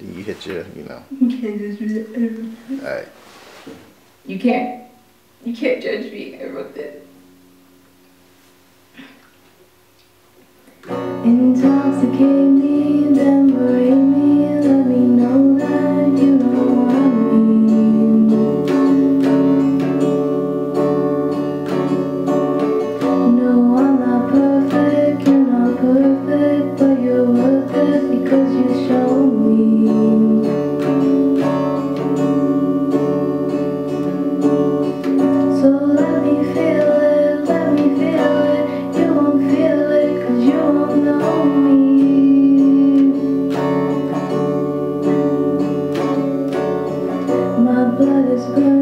Then you hit your, you know. You can't just be that. Alright. You can't. You can't judge me. I wrote this. Intoxicate me, then berate me, let me know that you know what I mean. No, I'm not perfect, you're not perfect, but you're worth it because you show me. So let me feel it, let me feel it. You won't feel it cause you won't know me. My blood is burning.